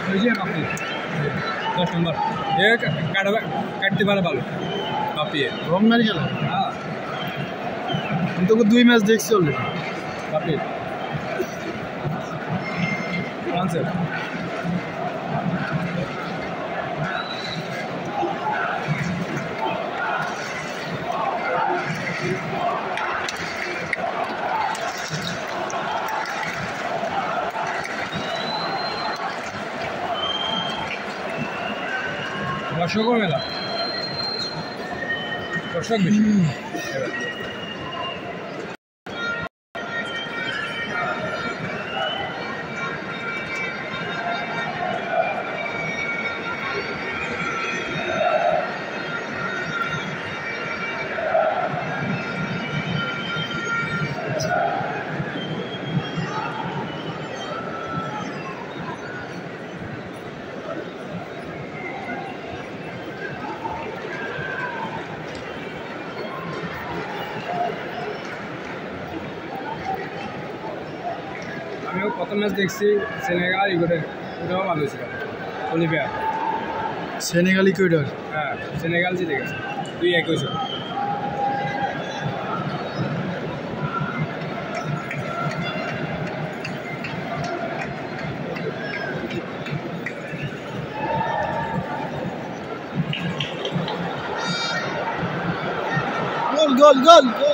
कपी 10 नंबर ये काटते पारे भालो कपी রং মেরে গেল। हाँ আমি তোকে 2 ম্যাচ দেখছি অলরেডি। कपी कौन से দর্শক মেলা দর্শক বেশি আমিও প্রথম ম্যাচ দেখছি সেনেগাল ইগোরে ওটাও ভালো ছিল অলিভিয়া সেনেগাল ইকুয়েডর। হ্যাঁ সেনেগাল জিতে গেছে 2-1 গোল গোল গোল।